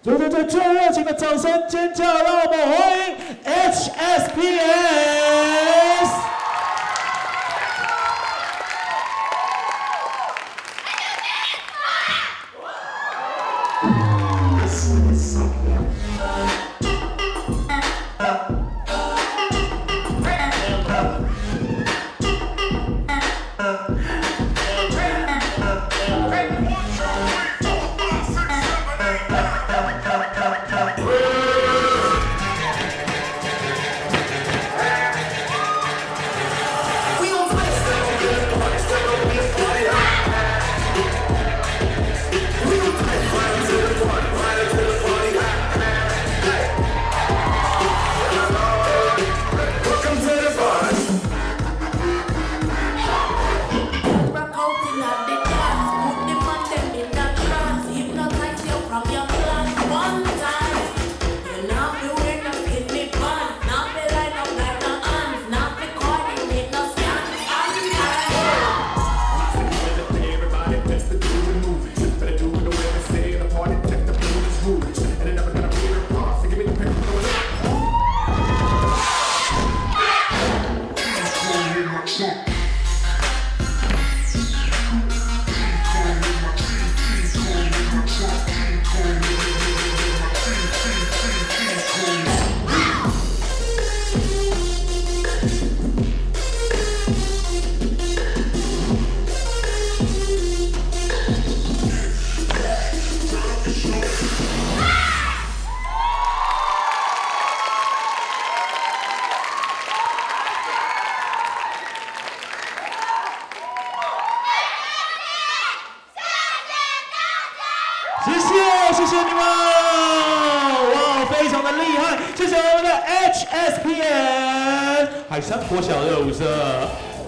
最热情的掌声尖叫，让我们欢迎 HSPS。谢谢你们，哇，非常的厉害！谢谢我们的 HSPS 海山国小热舞社。